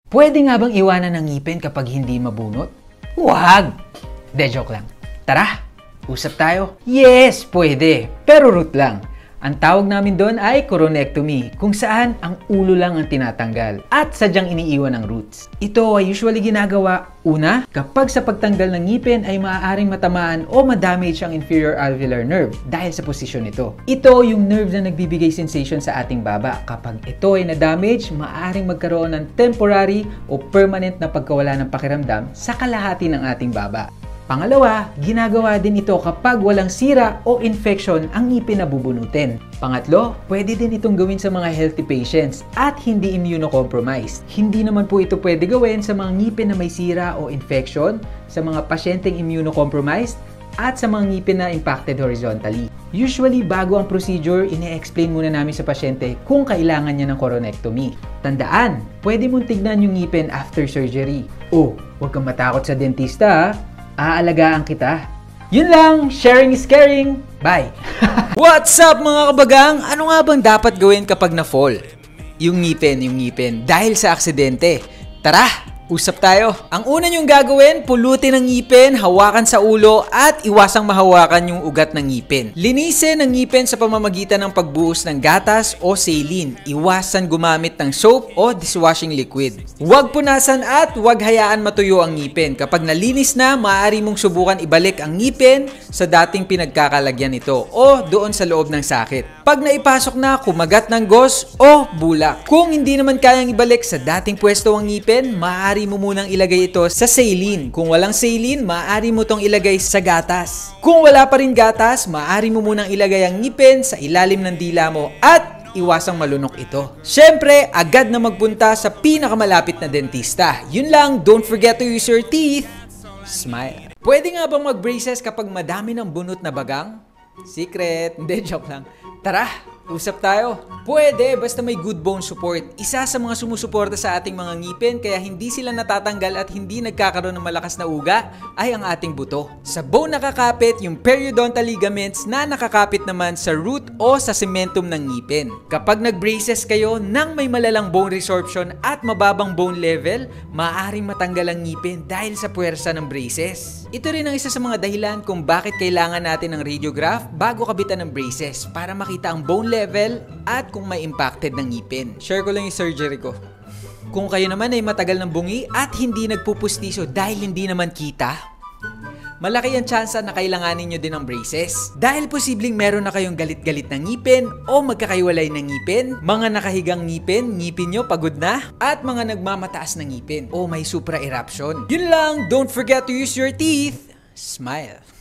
Pwede nga bang iwanan ng ngipin kapag hindi mabunot? Huwag! De, joke lang. Tara, usap tayo. Yes, pwede. Pero root lang. Ang tawag namin doon ay coronectomy, kung saan ang ulo lang ang tinatanggal at sadyang iniiwan ang roots. Ito ay usually ginagawa, una, kapag sa pagtanggal ng ngipin ay maaaring matamaan o madamage ang inferior alveolar nerve dahil sa posisyon nito. Ito yung nerve na nagbibigay sensation sa ating baba. Kapag ito ay na-damage, maaaring magkaroon ng temporary o permanent na pagkawala ng pakiramdam sa kalahati ng ating baba. Pangalawa, ginagawa din ito kapag walang sira o infection ang ngipin na bubunutin. Pangatlo, pwede din itong gawin sa mga healthy patients at hindi immunocompromised. Hindi naman po ito pwede gawin sa mga ngipin na may sira o infection, sa mga pasyenteng immunocompromised, at sa mga ngipin na impacted horizontally. Usually, bago ang procedure, ine-explain muna namin sa pasyente kung kailangan niya ng coronectomy. Tandaan, pwede mong tignan yung ngipin after surgery. Oh, huwag kang matakot sa dentista, aalagaan kita. Yun lang, sharing is caring. Bye! What's up mga kabagang? Ano nga bang dapat gawin kapag na-fall? Yung ngipin. Dahil sa aksidente. Tara! Usap tayo. Ang una nyong gagawin, pulutin ang ngipin, hawakan sa ulo, at iwasang mahawakan yung ugat ng ngipin. Linisin ang ngipin sa pamamagitan ng pagbuhos ng gatas o saline. Iwasan gumamit ng soap o dishwashing liquid. Huwag punasan at huwag hayaan matuyo ang ngipin. Kapag nalinis na, maaari mong subukan ibalik ang ngipin sa dating pinagkakalagyan nito o doon sa loob ng sakit. Pag naipasok na, kumagat ng gauze o bulak. Kung hindi naman kayang ibalik sa dating pwesto ang ngipin, maaari mo munang ilagay ito sa saline. Kung walang saline, maaari mo itong ilagay sa gatas. Kung wala pa rin gatas, maaari mo munang ilagay ang ngipin sa ilalim ng dila mo at iwasang malunok ito. Siyempre, agad na magpunta sa pinakamalapit na dentista. Yun lang, don't forget to use your teeth. Smile. Pwede nga bang mag-braces kapag madami ng bunot na bagang? Secret. Hindi, joke lang. Tara, usap tayo. Pwede, basta may good bone support. Isa sa mga sumusuporta sa ating mga ngipin kaya hindi sila natatanggal at hindi nagkakaroon ng malakas na uga ay ang ating buto. Sa bone nakakapit yung periodontal ligaments na nakakapit naman sa root o sa cementum ng ngipin. Kapag nag-braces kayo nang may malalang bone resorption at mababang bone level, maaaring matanggal ang ngipin dahil sa puwersa ng braces. Ito rin ang isa sa mga dahilan kung bakit kailangan natin ng radiograph bago kabitan ng braces para makita ang bone level at kung may impacted ng ngipin. Share ko lang yung surgery ko. Kung kayo naman ay matagal ng bungi at hindi nagpupustiso dahil hindi naman kita, malaki ang tsansa na kailanganin nyo din ng braces. Dahil posibleng meron na kayong galit-galit na ngipin o magkakaiwalay na ngipin, mga nakahigang ngipin nyo pagod na, at mga nagmamataas na ngipin o may supra-eruption. Yun lang, don't forget to use your teeth. Smile.